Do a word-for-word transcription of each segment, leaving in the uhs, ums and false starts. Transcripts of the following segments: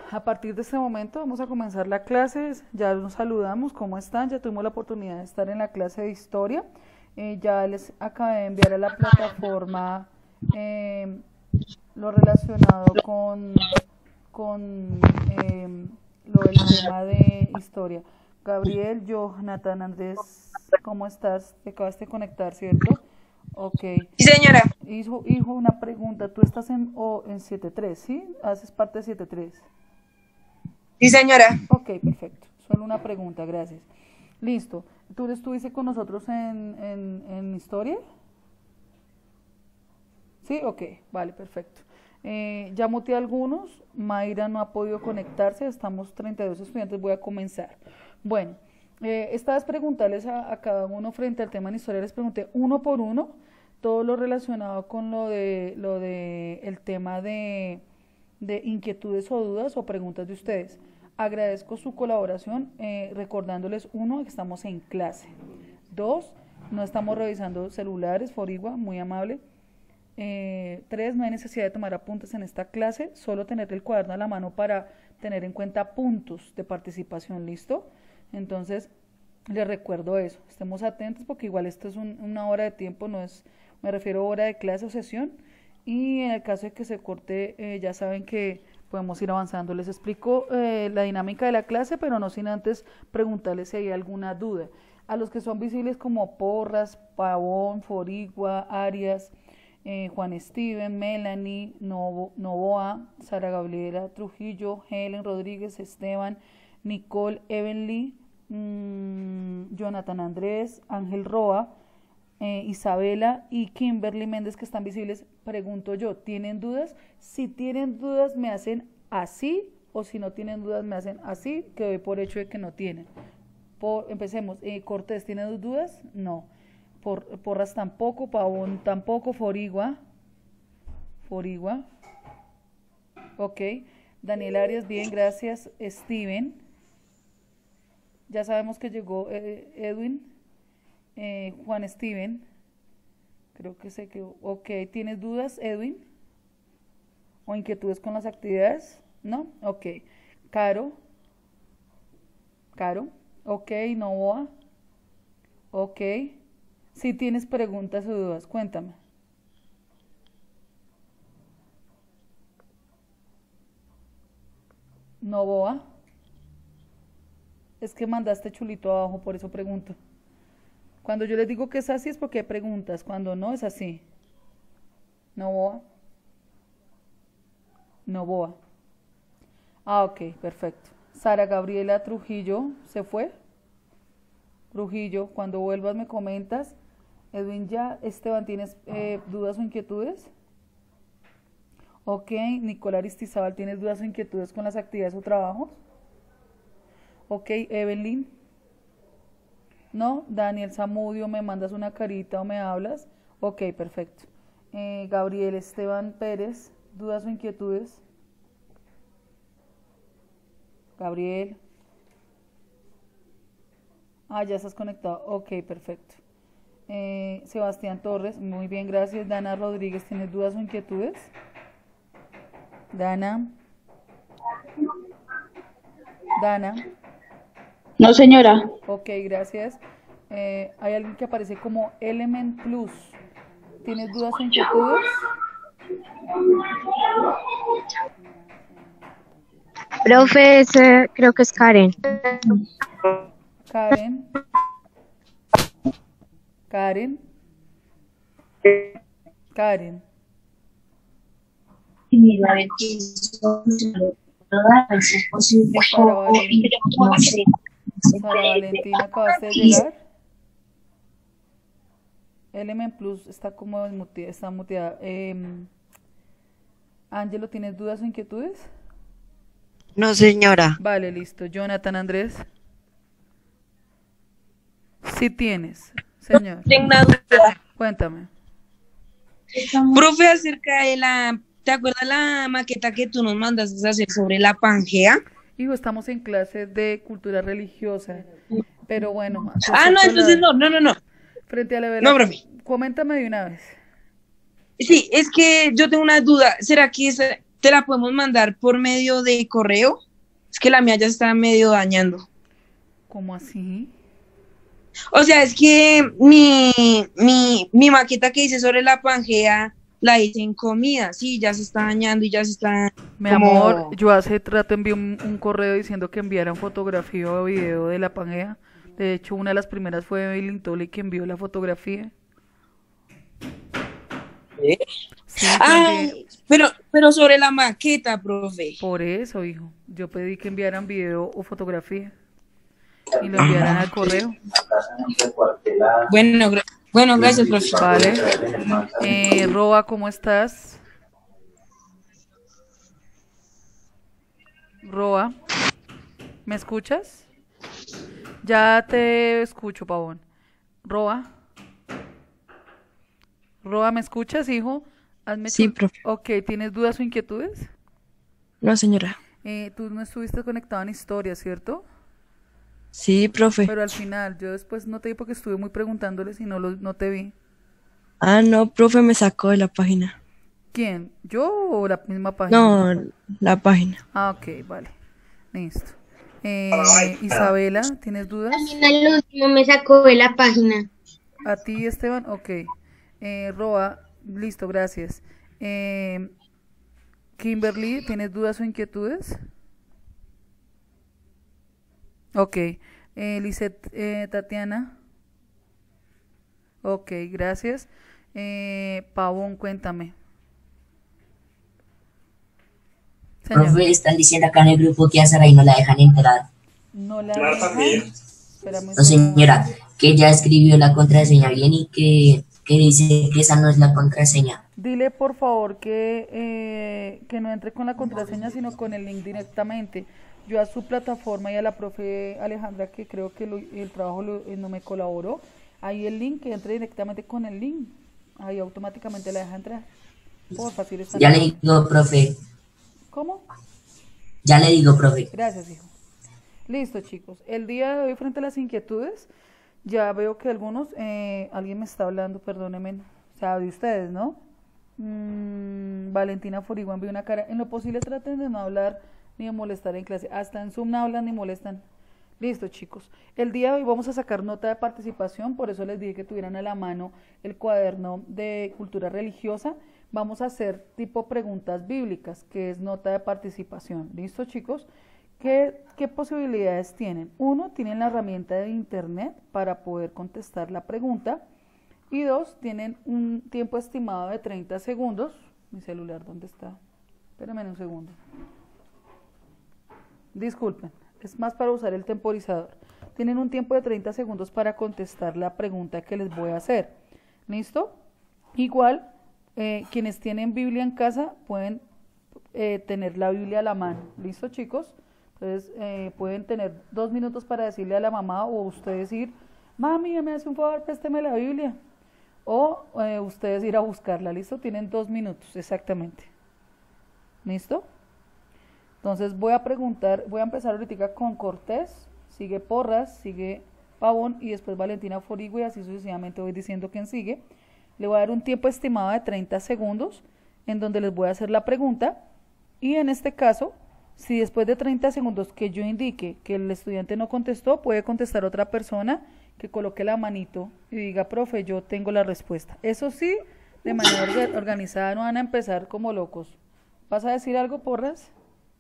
a partir de este momento vamos a comenzar la clase, ya nos saludamos, ¿cómo están? Ya tuvimos la oportunidad de estar en la clase de historia, eh, ya les acabé de enviar a la plataforma eh, lo relacionado con, con eh, lo del tema de historia. Gabriel, Jonathan, Andrés, ¿cómo estás? Te acabas de conectar, ¿cierto? Ok. Sí, señora. Hijo, hijo, una pregunta. Tú estás en, o en siete tres, ¿sí? Haces parte de siete tres. Sí, señora. Ok, perfecto. Solo una pregunta, gracias. Listo. ¿Tú estuviste con nosotros en, en, en historia? Sí, ok, vale, perfecto. Eh, ya muteé a algunos. Mayra no ha podido conectarse. Estamos treinta y dos estudiantes. Voy a comenzar. Bueno, eh, esta vez preguntarles a, a cada uno frente al tema en historia. Les pregunté uno por uno todo lo relacionado con lo de lo de el tema de, de inquietudes o dudas o preguntas de ustedes. Agradezco su colaboración, eh, recordándoles, uno, que estamos en clase. Dos, no estamos revisando celulares, Forigua, muy amable. Eh, tres, no hay necesidad de tomar apuntes en esta clase, solo tener el cuaderno a la mano para tener en cuenta puntos de participación, ¿listo? Entonces, les recuerdo eso, estemos atentos porque igual esto es un, una hora de tiempo, no es, me refiero a hora de clase o sesión, y en el caso de que se corte, eh, ya saben que podemos ir avanzando. Les explico eh, la dinámica de la clase, pero no sin antes preguntarles si hay alguna duda. A los que son visibles como Porras, Pavón, Forigua, Arias, eh, Juan Steven, Melanie, Novo, Novoa, Sara Gabriela Trujillo, Helen Rodríguez, Esteban, Nicole, Evenly, mmm, Jonathan Andrés, Ángel Roa, eh, Isabela y Kimberly Méndez, que están visibles. Pregunto yo, ¿tienen dudas? Si tienen dudas me hacen así, o si no tienen dudas me hacen así, que doy por hecho de que no tienen. Por, empecemos, eh, Cortés, ¿tiene dudas? No. Por, Porras tampoco, Pavón tampoco, Forigua, Forigua, ok. Daniel Arias, bien, gracias. Steven, ya sabemos que llegó eh, Edwin, eh, Juan Steven, creo que se quedó, ok. ¿Tienes dudas, Edwin? ¿O inquietudes con las actividades? ¿No? Ok. Caro, Caro, ok. Novoa, ok. Si tienes preguntas o dudas, cuéntame. Novoa, es que mandaste chulito abajo, por eso pregunto. Cuando yo les digo que es así es porque hay preguntas, cuando no es así. Novoa, Novoa. Ah, ok, perfecto. Sara Gabriela Trujillo, ¿se fue? Trujillo, cuando vuelvas me comentas. Edwin ya, Esteban, ¿tienes eh, dudas o inquietudes? Ok, Nicolás Aristizábal, ¿tienes dudas o inquietudes con las actividades o trabajos? Ok, Evelyn. ¿No? Daniel Zamudio, ¿me mandas una carita o me hablas? Ok, perfecto. Eh, Gabriel Esteban Pérez, ¿dudas o inquietudes? Gabriel. Ah, ya estás conectado. Ok, perfecto. Eh, Sebastián Torres, muy bien, gracias. Dana Rodríguez, ¿tienes dudas o inquietudes? Dana. Dana. No, señora. Ok, gracias. Eh, hay alguien que aparece como Element Plus. ¿Tienes dudas o inquietudes? Profe, ese creo que es Karen. Karen. Karen. Karen. Sara Valentina. Sara Valentina, ¿acabaste de llegar? Element Plus está como muteada, está muteada. Eh, Ángelo, ¿tienes dudas o inquietudes? No, señora. Vale, listo. Jonathan Andrés. Sí tienes, señor. Tengo una duda. Cuéntame. Profe, acerca de la, ¿te acuerdas la maqueta que tú nos mandaste a hacer sobre la Pangea? Hijo, estamos en clase de cultura religiosa, pero bueno. Ah, no, entonces no, no, no, no. Frente a la No, profe. Coméntame de una vez. Sí, es que yo tengo una duda. ¿Será que esa, ¿te la podemos mandar por medio de correo? Es que la mía ya está medio dañando. ¿Cómo así? O sea, es que mi, mi, mi maqueta que hice sobre la Pangea la hice en comida, sí, ya se está dañando y ya se está... Mi como- amor, yo hace rato envié un, un correo diciendo que enviaran fotografía o video de la Pangea. De hecho, una de las primeras fue Evelyn Tole que envió la fotografía. ¿Eh? Sí, yo envié- Ay, pero, pero sobre la maqueta, profe. por eso, hijo. Yo pedí que enviaran video o fotografía y lo enviaran al correo. Bueno, gra- bueno, gracias, profe. Vale. Eh, Roa, ¿cómo estás? Roa, ¿me escuchas? Ya te escucho, Pavón. Roa. Roa, ¿me escuchas, hijo? Hazme Sí, chul- profe. Ok, ¿tienes dudas o inquietudes? No, señora. Eh, tú no estuviste conectado en historia, ¿cierto? Sí, profe. Pero al final, yo después no te vi porque estuve muy preguntándoles y no, lo, no te vi. Ah, no, profe, me sacó de la página. ¿Quién? ¿Yo o la misma página? No, la página. Ah, ok, vale. Listo. Eh, Isabela, ¿tienes dudas? También al último me sacó de la página. ¿A ti, Esteban? Ok. Eh, Roa, listo, gracias. Eh, Kimberly, ¿tienes dudas o inquietudes? Ok. Eh, Lisette, eh, Tatiana. Ok, gracias. Eh, Pavón, cuéntame. Señor, Profe, están diciendo acá en el grupo que a Saray no la dejan entrar. no la dejan. Espérame un No, segundo. señora, que ya escribió la contraseña bien y que, que dice que esa no es la contraseña. Dile por favor que, eh, que no entre con la contraseña, sino con el link directamente. Yo a su plataforma y a la profe Alejandra, que creo que lo- el trabajo lo- eh, no me colaboró, ahí el link, que entre directamente con el link. Ahí automáticamente la deja entrar. Por fácil está. Ya le digo, profe, ¿Cómo? ya le digo, profe. Gracias, hijo. Listo, chicos. El día de hoy, frente a las inquietudes, ya veo que algunos, eh, alguien me está hablando, perdónenme, o sea, de ustedes, ¿no? Mm, Valentina Forigua envió una cara. En lo posible traten de no hablar ni de molestar en clase. Hasta en Zoom no hablan ni molestan. Listo, chicos. El día de hoy vamos a sacar nota de participación, por eso les dije que tuvieran a la mano el cuaderno de cultura religiosa. Vamos a hacer tipo preguntas bíblicas, que es nota de participación. ¿Listo, chicos? ¿Qué, qué posibilidades tienen? Uno, tienen la herramienta de internet para poder contestar la pregunta. Y dos, tienen un tiempo estimado de treinta segundos. Mi celular, ¿dónde está? Espérenme un segundo. Disculpen, es más para usar el temporizador. Tienen un tiempo de treinta segundos para contestar la pregunta que les voy a hacer. ¿Listo? Igual, eh, quienes tienen Biblia en casa pueden eh, tener la Biblia a la mano. ¿Listo, chicos? Entonces, eh, pueden tener dos minutos para decirle a la mamá o ustedes ir, mami, me hace un favor, présteme la Biblia. O eh, ustedes ir a buscarla. ¿Listo? Tienen dos minutos, exactamente. ¿Listo? Entonces voy a preguntar, voy a empezar ahorita con Cortés, sigue Porras, sigue Pavón y después Valentina Forigua y así sucesivamente voy diciendo quién sigue. Le voy a dar un tiempo estimado de treinta segundos en donde les voy a hacer la pregunta y en este caso, si después de treinta segundos que yo indique que el estudiante no contestó, puede contestar otra persona que coloque la manito y diga, profe, yo tengo la respuesta. Eso sí, de manera orga- organizada, no van a empezar como locos. ¿Vas a decir algo, Porras?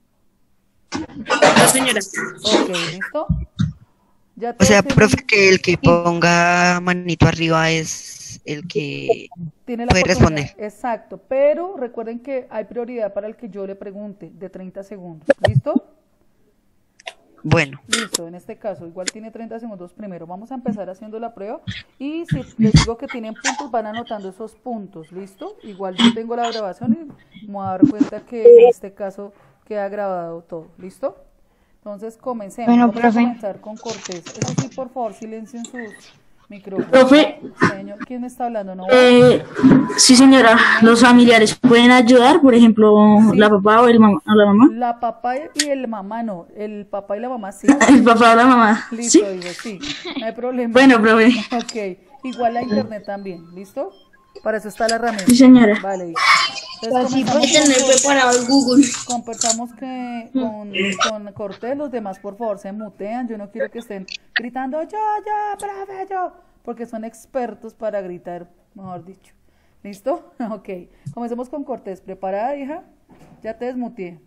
No, señora. Ok, ¿listo? Ya O sea, todos profe, tienen- que el que ponga manito arriba es el que tiene la puede oportunidad. responder. Exacto, pero recuerden que hay prioridad para el que yo le pregunte, de treinta segundos. ¿Listo? Bueno, Listo, en este caso, igual tiene treinta segundos primero. Vamos a empezar haciendo la prueba. Y si les digo que tienen puntos, van anotando esos puntos. ¿Listo? Igual yo tengo la grabación y me voy a dar cuenta que en este caso queda grabado todo. ¿Listo? Entonces, comencemos. Bueno, Vamos profe. a comenzar con Cortés. Eso sí, por favor, silencien sus micrófonos. Profe. Señor, ¿quién me está hablando? ¿No? Eh, sí, señora, los familiares pueden ayudar, por ejemplo, Sí. la papá o el mam- o la mamá. La papá y el mamá no. El papá y la mamá sí. El papá o la mamá. Listo, Sí. digo, sí. No hay problema. Bueno, profe. Ok. Igual la internet también. ¿Listo? Para eso está la herramienta. Sí, señora. Vale. Así Entonces, puede tener preparado el Google. conversamos que con, con Cortés, los demás por favor se mutean. Yo no quiero que estén gritando yo, yo, profe, yo, porque son expertos para gritar, mejor dicho. ¿Listo? Ok. Comencemos con Cortés. ¿Preparada, hija? Ya te desmuteé.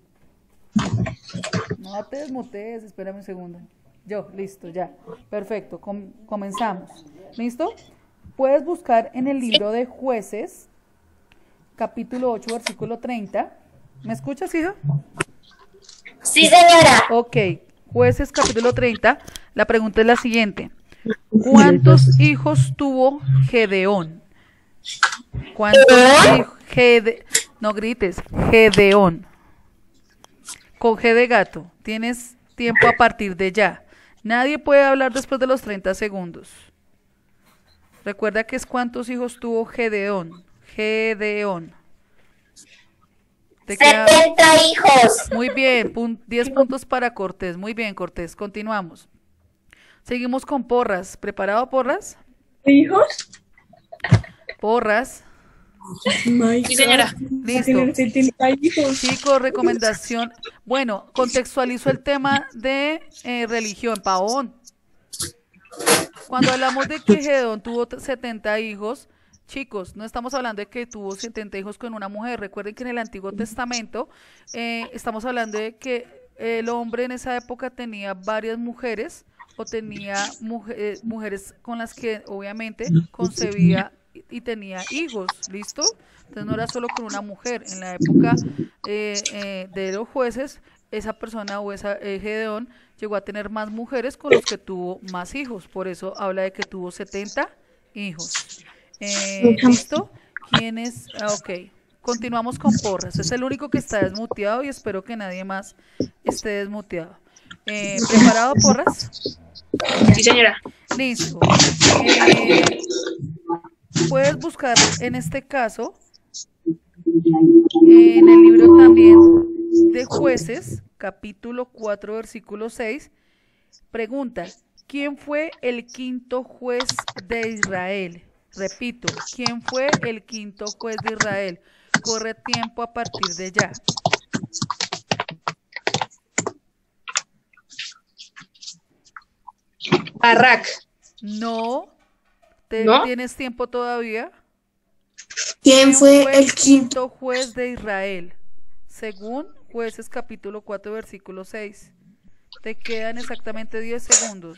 No te desmutees, espérame un segundo. Yo, listo, ya. Perfecto, com- comenzamos. ¿Listo? Puedes buscar en el libro de Jueces, capítulo ocho, versículo treinta. ¿Me escuchas, hija? Sí, señora. Ok, Jueces, capítulo treinta. La pregunta es la siguiente. ¿Cuántos hijos tuvo Gedeón? ¿Cuántos hijos? Gede... No grites, Gedeón. Con G de gato. Tienes tiempo a partir de ya. Nadie puede hablar después de los treinta segundos. Recuerda que es cuántos hijos tuvo Gedeón. Gedeón. ¿Te queda? setenta hijos. Muy bien, pun- diez puntos para Cortés. Muy bien, Cortés. Continuamos. Seguimos con Porras. ¿Preparado, Porras? ¿Hijos? Porras. Sí, señora. Listo. hijos. Chicos, recomendación. Bueno, contextualizo el tema de eh, religión, Pavón. Cuando hablamos de que Gedeón tuvo t- setenta hijos, chicos, no estamos hablando de que tuvo setenta hijos con una mujer. Recuerden que en el Antiguo Testamento eh, estamos hablando de que el hombre en esa época tenía varias mujeres o tenía muje- eh, mujeres con las que obviamente concebía y y tenía hijos, ¿listo? Entonces no era solo con una mujer. En la época eh, eh, de los jueces, esa persona o esa eh, Gedeón llegó a tener más mujeres con los que tuvo más hijos. Por eso habla de que tuvo setenta hijos. Eh, ¿Listo? ¿Quién es? Ah, ok. Continuamos con Porras. Es el único que está desmuteado y espero que nadie más esté desmuteado. Eh, ¿Preparado, Porras? Sí, señora. Listo. Eh, puedes buscar en este caso, en el libro también de Jueces, capítulo cuatro, versículo seis, pregunta, ¿quién fue el quinto juez de Israel? Repito, ¿quién fue el quinto juez de Israel? Corre tiempo a partir de ya. Barak. No, te- ¿No? ¿tienes tiempo todavía? ¿Quién fue el quinto? quinto juez de Israel? Según Jueces capítulo cuatro, versículo seis. Te quedan exactamente diez segundos.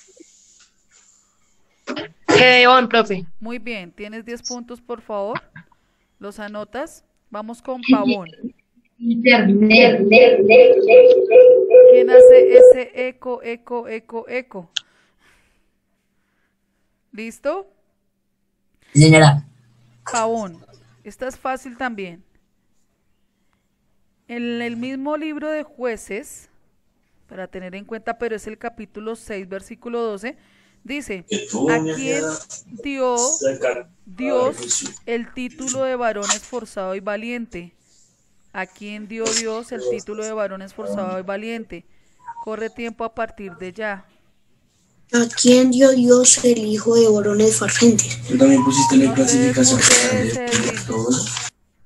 Gedeón, profe. Muy bien, tienes diez puntos, por favor. ¿Los anotas? Vamos con Pavón. ¿Quién hace ese eco, eco, eco, eco? ¿Listo? Sí, señora. Pavón. Esta es fácil también. En el mismo libro de Jueces, para tener en cuenta, pero es el capítulo seis, versículo doce, dice, ¿a quién dio Dios el título de varón esforzado y valiente? ¿A quién dio Dios el título de varón esforzado y valiente? Corre tiempo a partir de ya. ¿A quién dio Dios el hijo de varones farsantes? Tú también pusiste la No te clasificación desmutees, general Edwin. de todo eso.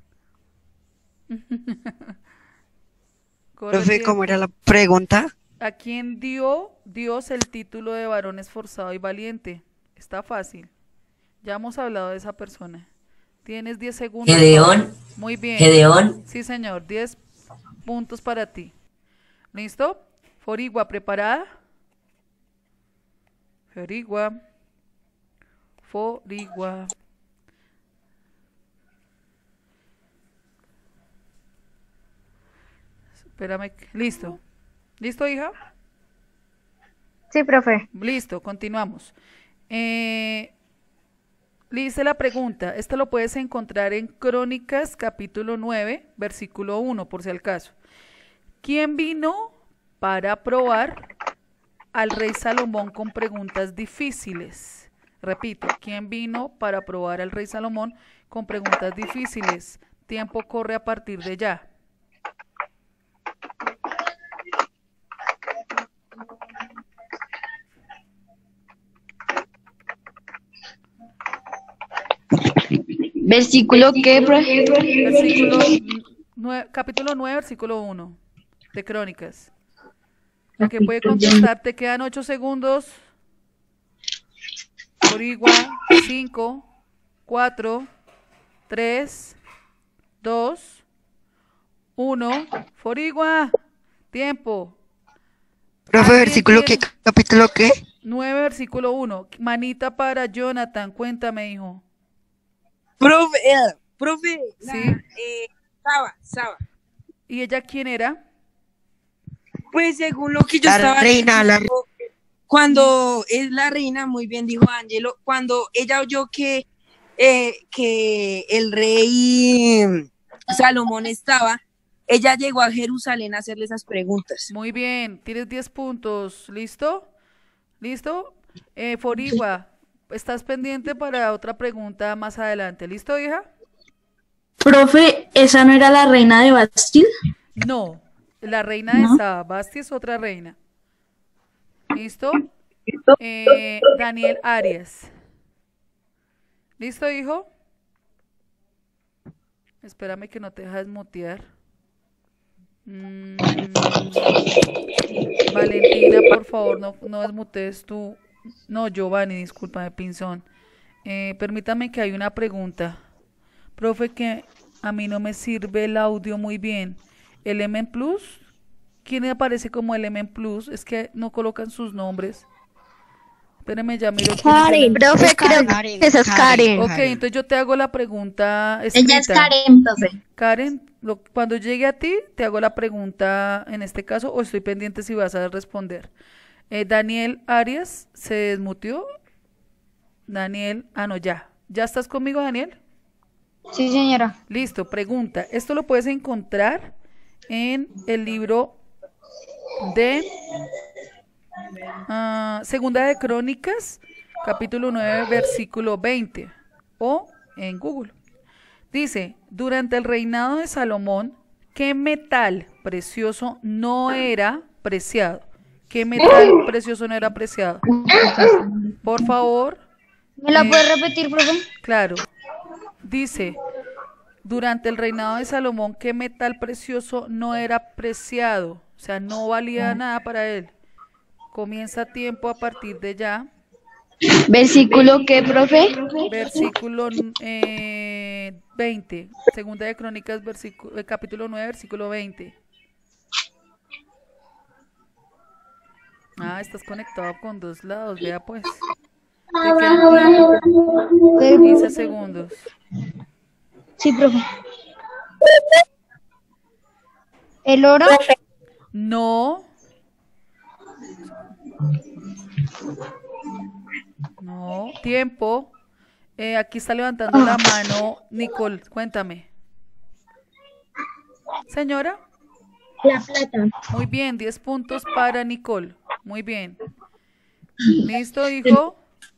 Corre Profe, tiempo. ¿cómo era la pregunta? ¿A quién dio Dios el título de varón esforzado y valiente? Está fácil. Ya hemos hablado de esa persona. Tienes diez segundos. Gedeón. Muy bien. Gedeón. Sí, señor. diez puntos para ti. ¿Listo? Forigua, ¿preparada? Forigua. Forigua. Espérame. Listo. ¿Listo, hija? Sí, profe. Listo, continuamos. Eh, le hice la pregunta. Esta lo puedes encontrar en Crónicas, capítulo nueve, versículo uno, por si al caso. ¿Quién vino para probar al rey Salomón con preguntas difíciles? Repito, ¿quién vino para probar al rey Salomón con preguntas difíciles? Tiempo corre a partir de ya. ¿Versículo qué, profe? Versículo nueve, capítulo nueve, versículo uno de Crónicas. El que puede contestar, te quedan ocho segundos. Borigua, cinco, cuatro, tres, dos, uno. Forigua, tiempo. Profe, ¿Alguien versículo qué, tiene? capítulo qué. nueve, versículo uno. Manita para Jonathan, cuéntame, hijo. Profe, eh, profe, la- Sí. eh, Saba, Saba. ¿Y ella quién era? Pues según lo que yo La estaba reina, la leyendo, cuando es la reina, muy bien dijo Ángelo, cuando ella oyó que, eh, que el rey Salomón estaba, ella llegó a Jerusalén a hacerle esas preguntas. Muy bien, tienes diez puntos. ¿Listo? ¿Listo? Eh, Forigua, estás pendiente para otra pregunta más adelante. ¿Listo, hija? Profe, ¿esa no era la reina de Bastille? No, la reina de ¿No? Saba, Basti es otra reina. ¿Listo? Eh, Daniel Arias. ¿Listo, hijo? Espérame que no te dejas mutear. Mm, Valentina, por favor, no, no desmutes tú. No, Giovanni, discúlpame, Pinzón. Eh, permítame que hay una pregunta. Profe, que a mí no me sirve el audio muy bien. Element Plus, ¿quién aparece como Element Plus? Es que no colocan sus nombres. Espérame, ya miro quién es Karen, Element- profe, creo Karen, que esa es Karen. Ok, entonces yo te hago la pregunta Ella es escrita. Karen, profe. Karen, lo- cuando llegue a ti, te hago la pregunta en este caso, o estoy pendiente si vas a responder. Eh, Daniel Arias se desmutió. Daniel, ah, no, ya. ¿Ya estás conmigo, Daniel? Sí, señora. Listo, pregunta. Esto lo puedes encontrar en el libro de ah, Segunda de Crónicas, capítulo nueve, versículo veinte, o en Google. Dice, durante el reinado de Salomón, ¿qué metal precioso no era preciado? ¿Qué metal precioso no era preciado? Por favor, ¿Me la Eh, puede repetir, profe? claro. Dice, durante el reinado de Salomón, ¿qué metal precioso no era preciado? O sea, no valía nada para él. Comienza tiempo a partir de ya. ¿Versículo qué, profe? Versículo eh, veinte. Segunda de Crónicas, versículo, eh, capítulo nueve, versículo veinte. Ah, estás conectado con dos lados, vea pues. Te quedan quince segundos. Sí, profe. ¿El oro? No. No. Tiempo. Eh, aquí está levantando la mano Nicole. Cuéntame. Señora. La plata. Muy bien. diez puntos para Nicole. Muy bien. ¿Listo, hijo?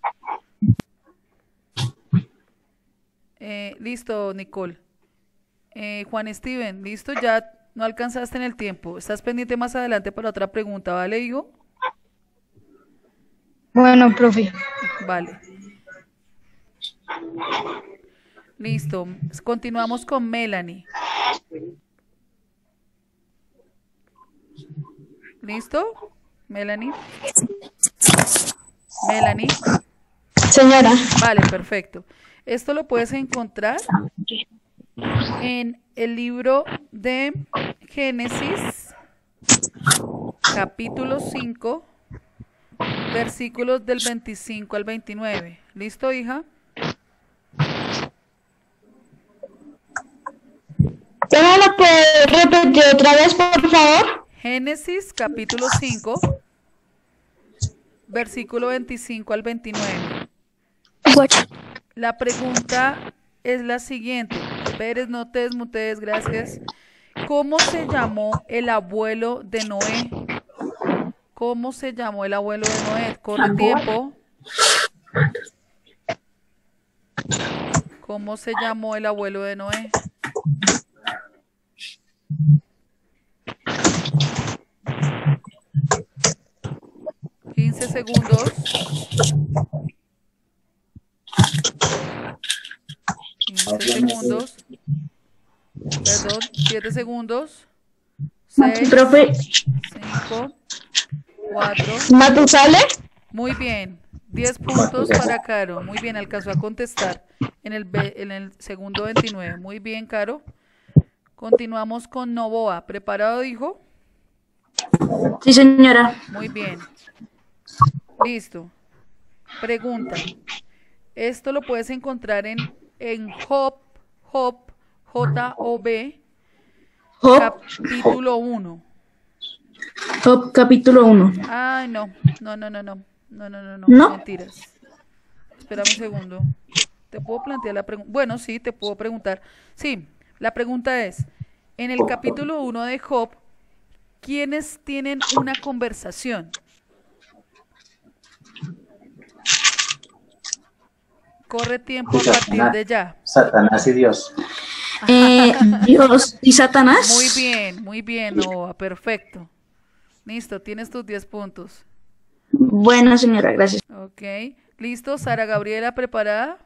Eh, listo, Nicole. Eh, Juan Steven, listo, ya no alcanzaste en el tiempo. Estás pendiente más adelante para otra pregunta, ¿vale, hijo? Bueno, profe. Vale. Listo. Continuamos con Melanie. ¿Listo? Melanie. Melanie. Señora. Vale, perfecto. Esto lo puedes encontrar en el libro de Génesis, capítulo cinco, versículos del veinticinco al veintinueve. ¿Listo, hija? ¿Ya me la puede repetir otra vez, por favor? Génesis, capítulo cinco, versículo veinticinco al veintinueve. La pregunta es la siguiente. Pérez, no te desmutees, gracias. ¿Cómo se llamó el abuelo de Noé? ¿Cómo se llamó el abuelo de Noé? Corre tiempo. ¿Cómo se llamó el abuelo de Noé? quince segundos. quince, seis segundos. Perdón, siete segundos. seis, Profe, cinco, cuatro. ¿Matusale? Muy bien. diez puntos para Caro. Muy bien, alcanzó a contestar en el, ve- en el segundo veintinueve. Muy bien, Caro. Continuamos con Novoa. ¿Preparado, dijo? sí señora. Muy bien. Listo. Pregunta. Esto lo puedes encontrar en, en Job, Job, J O B, Job, capítulo uno. Job capítulo uno. Ay, no, no, no, no, no, no, no, no, no, ¿No? mentiras. Espérame un segundo. ¿Te puedo plantear la pregunta? Bueno, sí, te puedo preguntar. Sí, la pregunta es, en el capítulo uno de Job, ¿quiénes tienen una conversación? Corre tiempo a partir de ya. Satanás y Dios. Eh, Dios y Satanás. Muy bien, muy bien, Novoa, perfecto. Listo, tienes tus diez puntos. Bueno, señora, gracias. Ok, listo, Sara Gabriela, ¿preparada?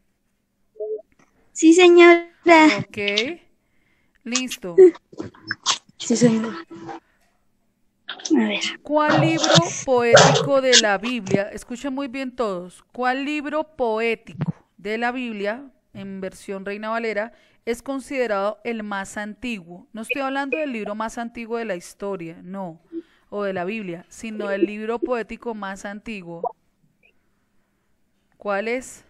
Sí, señora. Ok, listo. Sí, señora. A ver. ¿Cuál libro poético de la Biblia, escuchen muy bien todos, cuál libro poético de la Biblia, en versión Reina Valera, es considerado el más antiguo? No estoy hablando del libro más antiguo de la historia, no, o de la Biblia, sino del libro poético más antiguo. ¿Cuál es?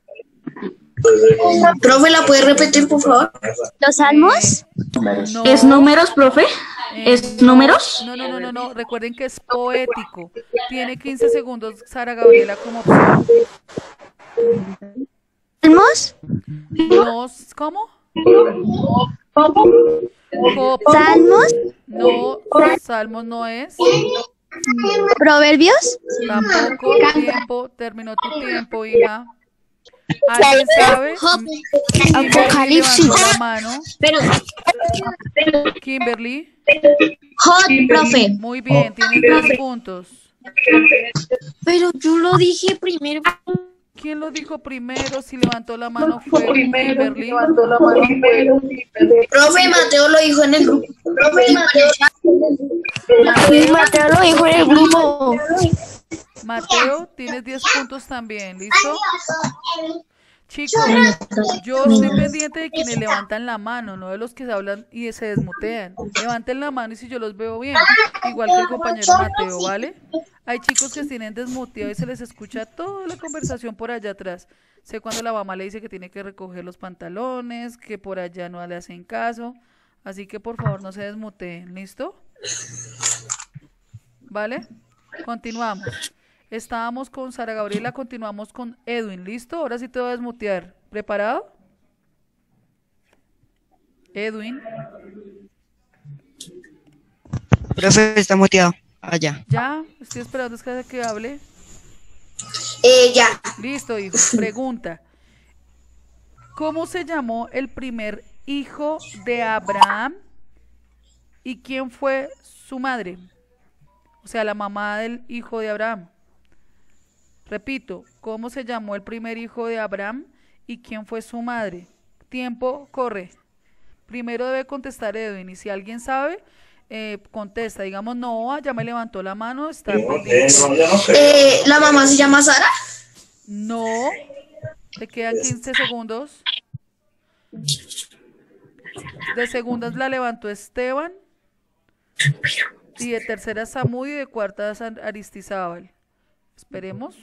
Profe, ¿la puede repetir, por favor? ¿Los salmos? No, ¿Es números, profe? eh, ¿Es no, números? No, no, no, no, no, recuerden que es poético. Tiene quince segundos Sara Gabriela como opción. ¿Salmos? No, ¿cómo? Job. ¿Salmos? No, Salmos no es. ¿Proverbios? Tampoco. Tiempo. Terminó tu tiempo, hija. ¿Alguien sabe? Kimberly Apocalipsis. levantó la mano. Pero, Kimberly. Job, profe. Muy bien, tienes diez puntos. Pero yo lo dije primero. ¿Quién lo dijo primero? Si levantó la mano fue Kimberly. Profe, Mateo lo dijo en el grupo. Profe, Mateo. Mateo, Mateo lo dijo en el grupo. Mateo, tienes diez puntos también, ¿listo? Chicos, yo estoy pendiente de quienes levantan la mano, no de los que hablan y se desmutean. Levanten la mano y si yo los veo bien, igual que el compañero Mateo, ¿vale? Hay chicos que tienen desmuteado y se les escucha toda la conversación por allá atrás. Sé cuando la mamá le dice que tiene que recoger los pantalones, que por allá no le hacen caso. Así que por favor no se desmuteen, ¿listo? ¿Vale? Continuamos. Estábamos con Sara Gabriela, continuamos con Edwin, ¿listo? Ahora sí te voy a desmutear. ¿Preparado? Edwin. Profe, está muteado. Allá. ¿Ya? Estoy esperando es que, que hable. Eh, ya. Listo, hijo. Pregunta. ¿Cómo se llamó el primer hijo de Abraham? ¿Y quién fue su madre? O sea, la mamá del hijo de Abraham. Repito, ¿cómo se llamó el primer hijo de Abraham? ¿Y quién fue su madre? Tiempo, corre. Primero debe contestar Edwin. Y si alguien sabe, eh, contesta. Digamos, no, ya me levantó la mano, está pendiente. Eh, ¿La mamá se llama Sara? No. Te quedan quince segundos. De segundas la levantó Esteban. Y de tercera Samud y de cuarta San Aristizábal. Esperemos.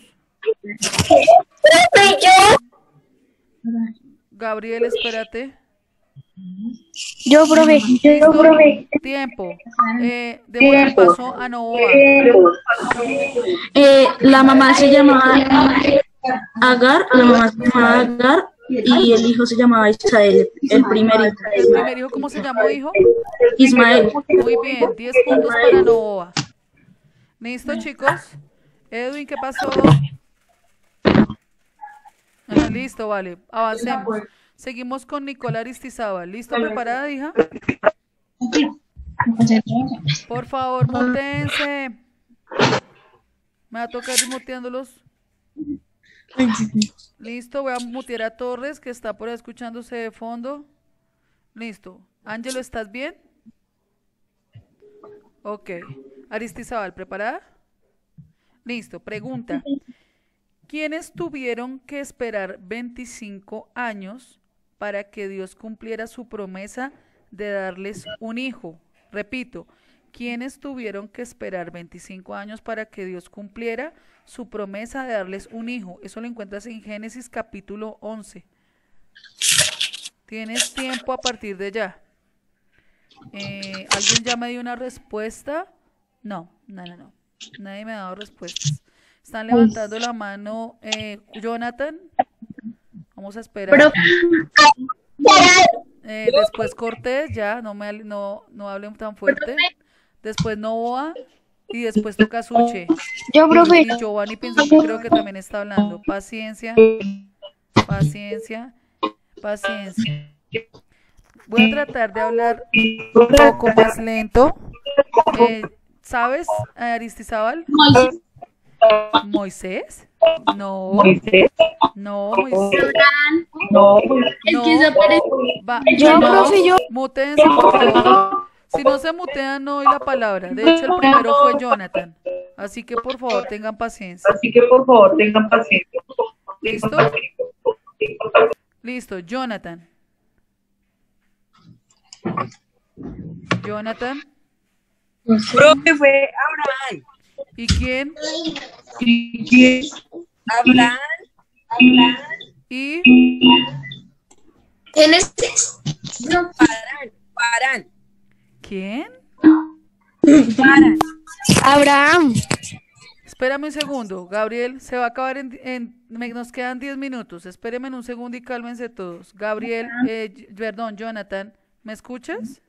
Gabriel, espérate. Yo, profe. Yo, profe. Tiempo. Eh, démosle el paso a Novoa. Eh, la mamá se llamaba Agar, la mamá se llamaba Agar y el hijo se llamaba Ismael, el primer hijo. ¿El primer hijo cómo se llamó, hijo? Ismael. Muy bien, diez puntos para Novoa. ¿Listo, chicos? Edwin, ¿qué pasó? Ah, listo, vale. Avancemos. Seguimos con Nicola Aristizábal. ¿Listo? ¿Preparada, hija? Por favor, mutense. Me va a tocar ir muteándolos. Listo, voy a mutear a Torres, que está por ahí escuchándose de fondo. Listo. Ángelo, ¿estás bien? Ok. Aristizabal, ¿preparada? Listo, pregunta. ¿Quiénes tuvieron que esperar veinticinco años para que Dios cumpliera su promesa de darles un hijo? Repito, ¿quiénes tuvieron que esperar veinticinco años para que Dios cumpliera su promesa de darles un hijo? Eso lo encuentras en Génesis capítulo once. Tienes tiempo a partir de ya. Eh, ¿Alguien ya me dio una respuesta? No, no, no, no. Nadie me ha dado respuestas. Están levantando la mano. Eh, Jonathan. Vamos a esperar. Eh, después Cortés, ya, no me no, no hablen tan fuerte. Después Novoa y después toca Suche. Yo, profe. Y, y Giovanni pienso que creo que también está hablando. Paciencia, paciencia, paciencia. Voy a tratar de hablar un poco más lento. Eh, ¿Sabes, Aristizábal? ¿Moisés? No. No, Moisés. No. No. Va, Yo, no. profe, yo. Mutéense, por favor. Si no se mutean, no doy la palabra. De hecho, el primero fue Jonathan. Así que, por favor, tengan paciencia. Así que, por favor, tengan paciencia. ¿Listo? Listo, Jonathan. Jonathan. Profe, fue Abraham. ¿Y quién? ¿Y quién? Abraham. Abraham. ¿Y? Génesis. Parán. Parán. ¿Quién? Parán. Abraham. Espérame un segundo, Gabriel, se va a acabar en, en me- nos quedan diez minutos, espérenme en un segundo y cálmense todos. Gabriel, eh, y- perdón, Jonathan, ¿me escuchas?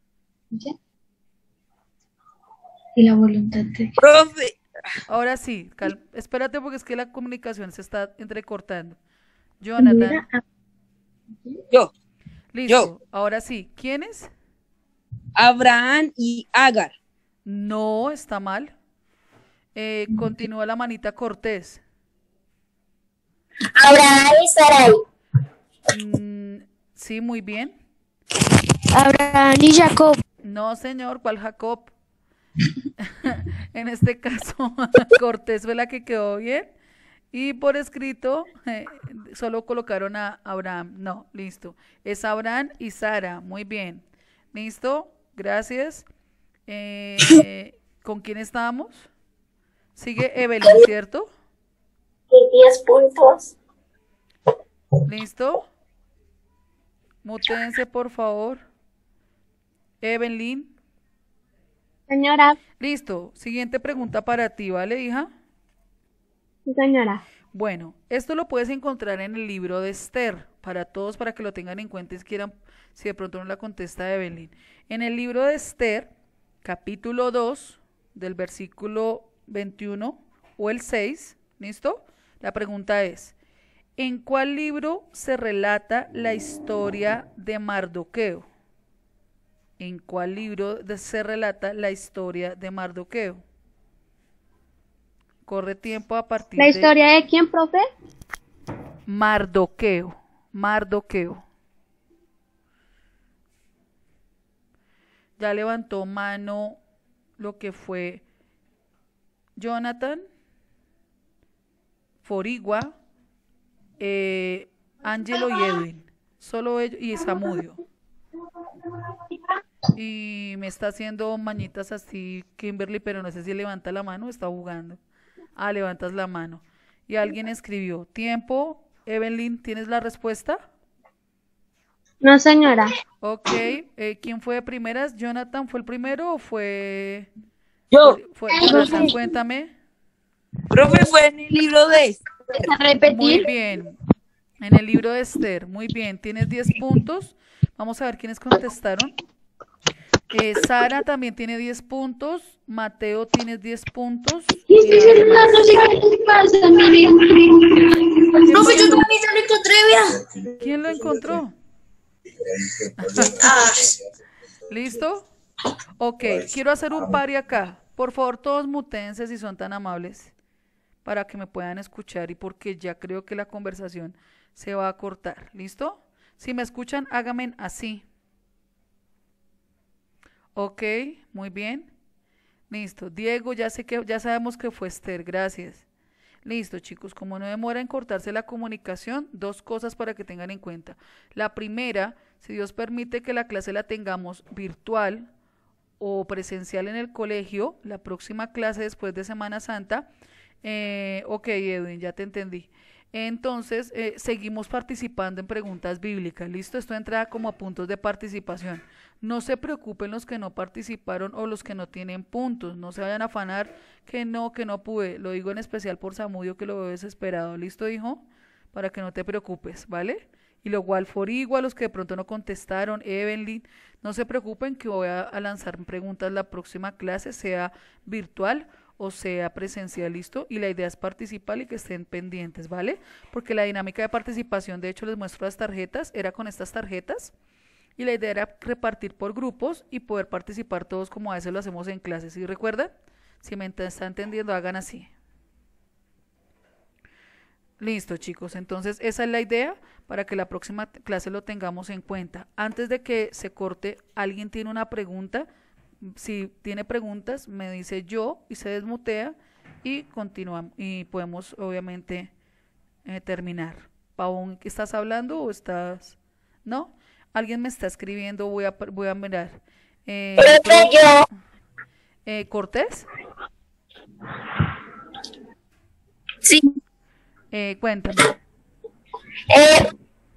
Y la voluntad de Profe. Ahora sí, cal- espérate porque es que la comunicación se está entrecortando. Jonathan, Yo. listo, ahora sí, ¿quiénes? Abraham y Agar. No, está mal. Eh, continúa la manita Cortés. Abraham y Sarai. Mm, sí, muy bien. Abraham y Jacob. No, señor, ¿cuál Jacob? En este caso, Cortés fue la que quedó bien. Y por escrito, eh, solo colocaron a Abraham. No, listo. Es Abraham y Sara. Muy bien. ¿Listo? Gracias. Eh, ¿con quién estábamos? Sigue Evelyn, ¿cierto? diez puntos. ¿Listo? Mutéense, por favor. Evelyn. Señora, Listo. Siguiente pregunta para ti, ¿vale, hija? señora. Bueno, esto lo puedes encontrar en el libro de Esther, para todos, para que lo tengan en cuenta y quieran, si de pronto no la contesta Evelyn. En el libro de Esther, capítulo dos, del versículo veintiuno o el seis, ¿listo? La pregunta es, ¿en cuál libro se relata la historia de Mardoqueo? ¿En cuál libro de- se relata la historia de Mardoqueo? Corre tiempo a partir ¿La de historia de quién, profe? Mardoqueo. Mardoqueo. Ya levantó mano lo que fue Jonathan, Forigua, eh, Ángelo y Edwin. Solo ellos y Samudio. Y me está haciendo mañitas así Kimberly, pero no sé si levanta la mano o está jugando. Ah, levantas la mano. Y alguien escribió, tiempo. Evelyn, ¿tienes la respuesta? No, señora. Ok, eh, ¿quién fue de primeras? ¿Jonathan fue el primero o fue...? Yo. Fue Jonathan, cuéntame. Profe, fue en el libro de ¿A repetir? Muy bien, en el libro de Esther, muy bien, tienes diez puntos. Vamos a ver quiénes contestaron. Eh, Sara también tiene diez puntos, Mateo tiene diez puntos. Y este y celular además- no sé qué le pasa, miren. Profe, yo también ya lo encontré, vea. ¿Quién lo encontró? Ah, ¿Listo? Ok, quiero hacer un pari acá. Por favor, todos mutense si son tan amables. para que me puedan escuchar y porque ya creo que la conversación se va a cortar. ¿Listo? Si me escuchan, háganme así. Ok, muy bien. Listo. Diego, ya sé que ya sabemos que fue Esther, gracias. Listo, chicos, como no demora en cortarse la comunicación, dos cosas para que tengan en cuenta. La primera, si Dios permite que la clase la tengamos virtual o presencial en el colegio, la próxima clase después de Semana Santa, eh, ok, Edwin, ya te entendí. Entonces, eh, seguimos participando en preguntas bíblicas, ¿listo? Esto entra como a puntos de participación. No se preocupen los que no participaron o los que no tienen puntos, no se vayan a afanar que no, que no pude. Lo digo en especial por Samudio, que lo veo desesperado, ¿listo, hijo? Para que no te preocupes, ¿vale? Y lo igual Forigo, a los que de pronto no contestaron, Evelyn, no se preocupen que voy a, a lanzar preguntas la próxima clase, sea virtual o sea presencial, ¿listo? Y la idea es participar y que estén pendientes, ¿vale? Porque la dinámica de participación, de hecho les muestro las tarjetas, era con estas tarjetas y la idea era repartir por grupos y poder participar todos como a veces lo hacemos en clases, ¿sí recuerdan? Si me está entendiendo, hagan así. Listo, chicos, entonces esa es la idea para que la próxima clase lo tengamos en cuenta. Antes de que se corte, ¿alguien tiene una pregunta? Si tiene preguntas, me dice yo y se desmutea y continuamos y podemos obviamente eh, terminar. Pavón, ¿qué estás hablando o estás? ¿No? Alguien me está escribiendo, voy a, voy a mirar. Eh, yo. Eh, ¿Cortés? Sí. Eh, cuéntame. Eh,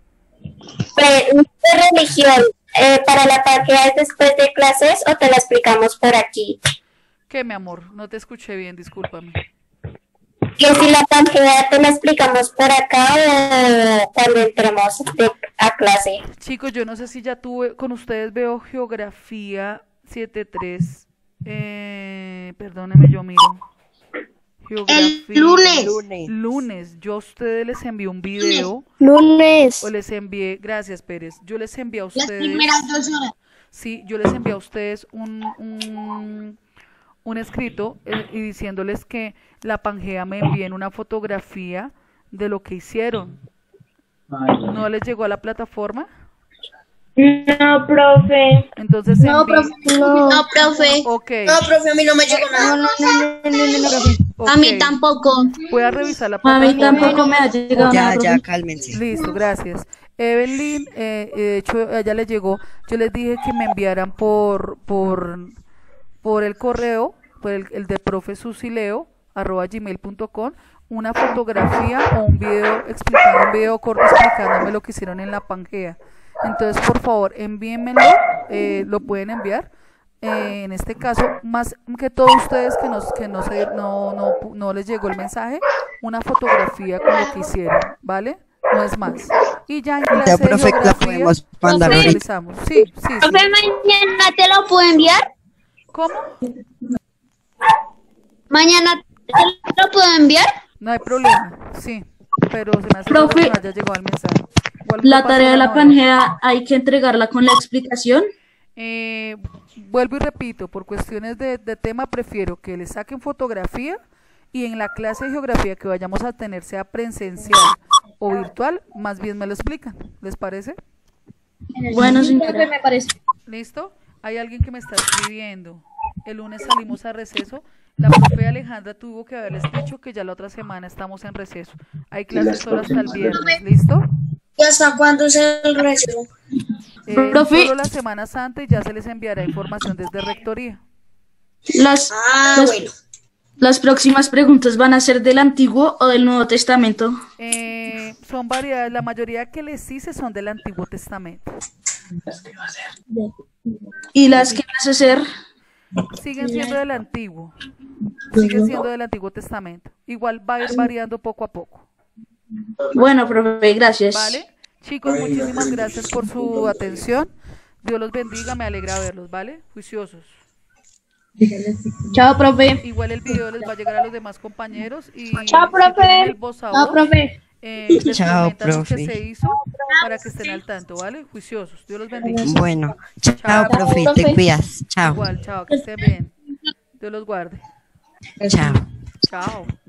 de religión, eh, ¿para la Pangea es después de clases o te la explicamos por aquí? ¿Qué, mi amor? No te escuché bien, discúlpame. Que si la Pangea te la explicamos por acá o cuando entremos de, a clase. Chicos, yo no sé si ya tuve, con ustedes veo geografía siete tres. Eh, perdónenme, yo miro. Geografía. El lunes. Lunes. Lunes. Yo a ustedes les envié un video. Lunes. O les envié, gracias Pérez, yo les envié a Las ustedes. primeras dos horas. Sí, yo les envié a ustedes un, un, un escrito eh, y diciéndoles que la Pangea me envíen una fotografía de lo que hicieron. ¿No les llegó a la plataforma? No, profe. Entonces No, envi- profe. No, no, profe. Ok. No, profe, a mí no me llegó nada. No, no, no, no, no, no, profe. Ok. A mí tampoco. Voy a revisar la A mí plataforma. tampoco me ha llegado Ya, nada, ya, profe. cálmense. Listo, gracias. Evelyn, eh, eh, de hecho, a ella le llegó. Yo les dije que me enviaran por por por el correo, por el, el de profesusileo arroba gmail punto com, una fotografía o un video explicando, un video corto explicándome lo que hicieron en la Pangea. Entonces, por favor, envíenmelo, eh, lo pueden enviar. Eh, en este caso, más que todos ustedes que nos que no, se, no, no, no les llegó el mensaje, una fotografía con lo que hicieron, ¿vale? No es más. Y ya en clase Ya, de profe, la geografía podemos mandar lo ahorita. realizamos. Sí, sí, sí. Profe, mañana te lo puedo enviar. ¿Cómo? Mañana te lo puedo enviar. No hay problema, sí. Pero se me hace Profe, raro que no haya llegado el mensaje. Igual La no pasa tarea de la nada. Pangea hay que entregarla con la explicación. Eh, vuelvo y repito, por cuestiones de, de tema prefiero que le saquen fotografía y en la clase de geografía que vayamos a tener, sea presencial o virtual, más bien me lo explican. ¿Les parece? Bueno, señora. me parece. ¿Listo? Hay alguien que me está escribiendo. El lunes salimos a receso. La profe Alejandra tuvo que haberles dicho que ya la otra semana estamos en receso. Hay clases solo hasta el viernes. ¿Listo? ¿Y hasta cuándo es el receso? Eh, Profe. solo la Semana Santa y ya se les enviará información desde Rectoría. Las, Ah, las, bueno. las próximas preguntas van a ser del Antiguo o del Nuevo Testamento. Eh, son variedades, la mayoría que les hice son del Antiguo Testamento. Y las que vas a hacer, Siguen siendo del Antiguo. Siguen siendo del Antiguo Testamento. Igual va a ir variando poco a poco. bueno, profe, gracias. ¿Vale? Chicos, muchísimas gracias por su atención. Dios los bendiga, me alegra verlos, ¿vale? Juiciosos. Chao, profe. Igual el video les va a llegar a los demás compañeros y Chao, si profe. tienen el voz a Chao, voz, profe. eh, les Chao, comentan lo que profe. se hizo para que estén al tanto, ¿vale? Juiciosos. Dios los bendiga. Bueno, chao, Chao. profe, te cuidas. Chao. Igual, chao, que estén bien. Dios los guarde. Chao. Chao.